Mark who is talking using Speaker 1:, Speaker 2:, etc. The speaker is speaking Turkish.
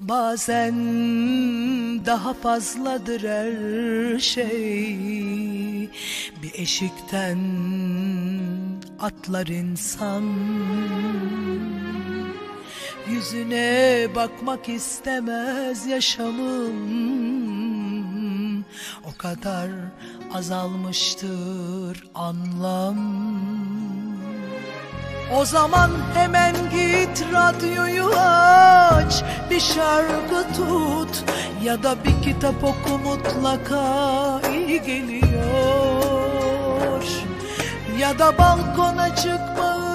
Speaker 1: Bazen daha fazladır her şey. Bir eşikten atlar insan, yüzüne bakmak istemez yaşamım. O kadar azalmıştır anlam. O zaman hemen git radyoyu aç, bir şarkı tut ya da bir kitap oku, mutlaka iyi geliyor. Ya da balkona çıkma,